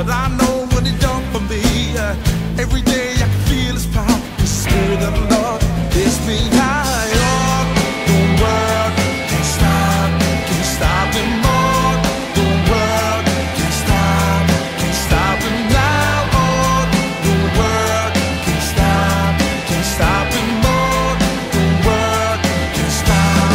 but I know what He done for me. Every day I can feel His power. The Spirit of the Lord lifts me high. Oh, the world can't stop Him more. The world can't stop Him now. Oh, the world can't stop Him more. The world can't stop.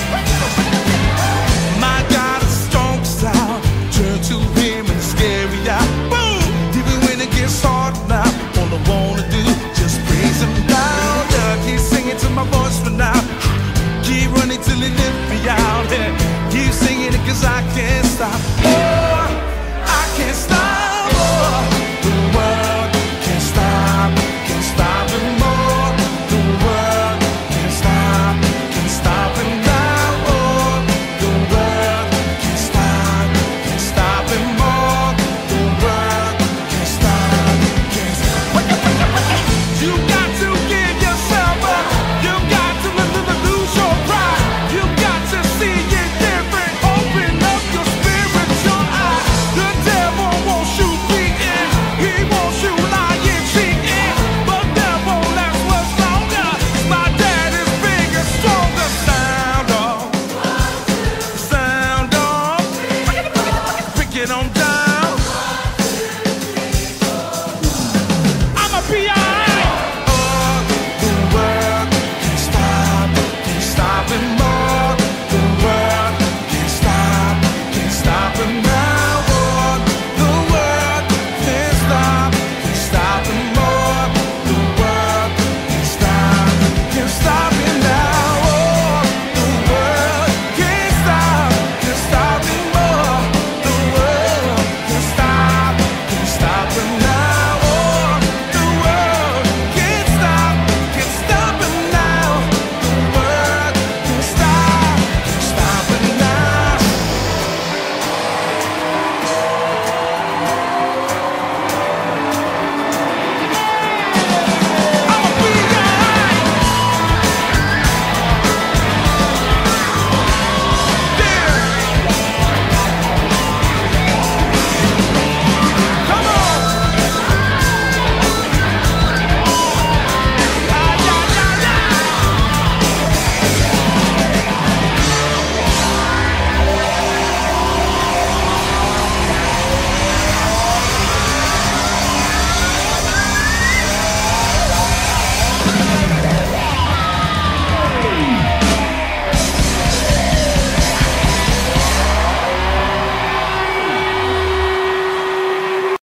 My God is strong town. Turn to Him and scary out. Boom! Even when it gets hard now, all I wanna do just praise Him down. Keep singing till my voice run out. Keep running till He lift me out. Keep singing it 'cause I can't stop. Oh, I can't stop.